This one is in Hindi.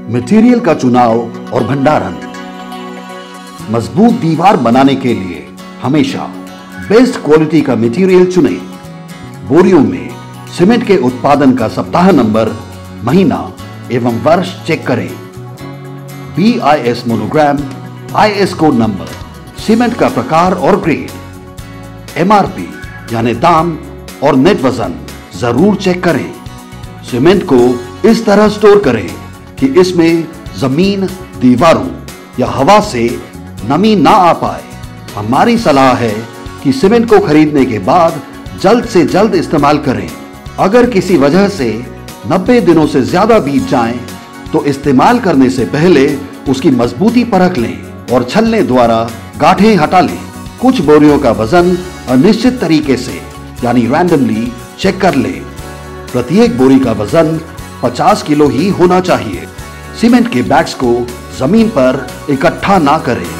मटेरियल का चुनाव और भंडारण। मजबूत दीवार बनाने के लिए हमेशा बेस्ट क्वालिटी का मटेरियल चुनें। बोरियों में सीमेंट के उत्पादन का सप्ताह नंबर, महीना एवं वर्ष चेक करें। BIS monogram, IS code number, cement का प्रकार और ग्रेड, MRP यानी दाम और नेट वजन जरूर चेक करें। सीमेंट को इस तरह स्टोर करें कि इसमें जमीन, दीवारों या हवा से नमी ना आ पाए। हमारी सलाह है कि सीमेंट को खरीदने के बाद जल्द से जल्द इस्तेमाल करें। अगर किसी वजह से 90 दिनों से ज्यादा बीत जाएं, तो इस्तेमाल करने से पहले उसकी मजबूती परख लें और छलने द्वारा गांठें हटा लें। कुछ बोरियों का वजन अनिश्चित तरीके से यानी रैंडमली चेक कर लें। प्रत्येक बोरी का वजन 50 किलो ही होना चाहिए। सीमेंट के बैग्स को जमीन पर इकट्ठा ना करें।